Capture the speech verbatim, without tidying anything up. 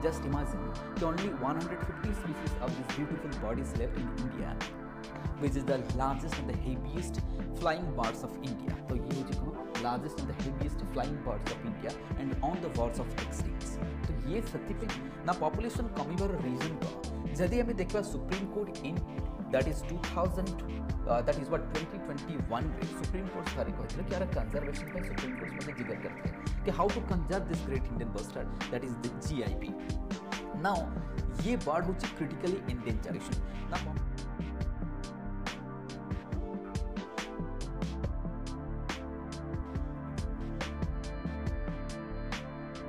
just imagine कि only one hundred fifty species of this beautiful bird is left in India, which is the largest and the heaviest flying birds of India. तो ये हो कौन largest and the heaviest flying birds of India and on the verge of extinction. तो ये सत्य ना population कमीबार reason का जदि हमें देखा Supreme Court in that is two thousand uh, that is what twenty twenty-one रे Supreme Court सारे कहते हैं कि यार conservation का Supreme Court में जिक्र करते हैं कि how to conserve this great Indian bird that is the G I B. Now ये bird होची critically endangered. Now